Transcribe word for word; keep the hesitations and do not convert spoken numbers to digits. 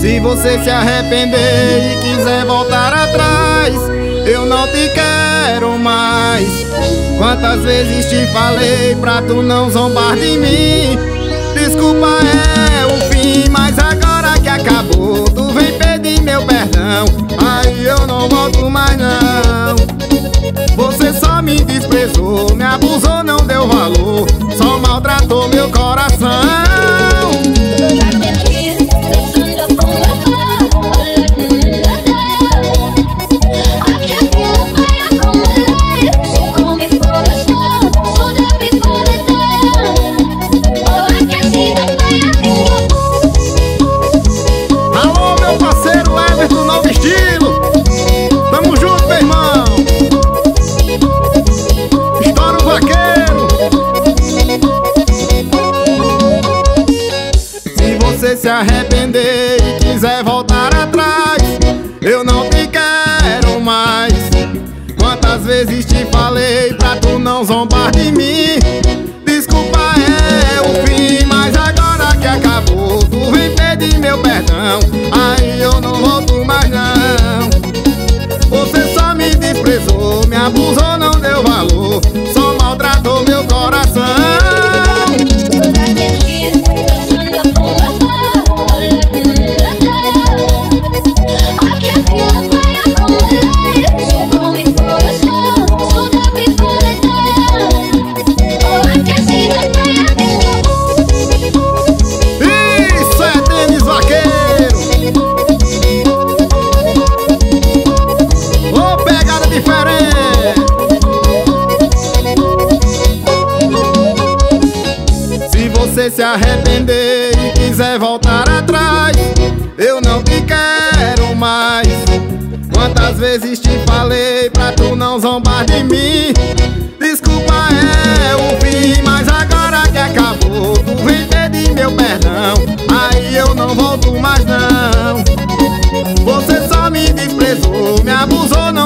Se você se arrepender e quiser voltar atrás, eu não te quero mais. Quantas vezes te falei pra tu não zombar de mim? Desculpa é o fim, mas agora que acabou, tu vem pedir meu perdão. Aí eu não volto mais não. Você só me desprezou, me abusou, não deu valor, só maltratou meu coração. Se se arrepender e quiser voltar atrás, eu não te quero mais. Quantas vezes te falei pra tu não zombar de mim? Desculpa é o fim, mas agora que acabou, tu vem pedir meu perdão. Aí eu não volto mais não. Você só me desprezou, me abusou, não deu valor, só maltratou meu coração. Se se arrepender e quiser voltar atrás, eu não te quero mais. Quantas vezes te falei pra tu não zombar de mim? Desculpa é o fim, mas agora que acabou, tu vem pedir meu perdão. Aí eu não volto mais não. Você só me desprezou, me abusou,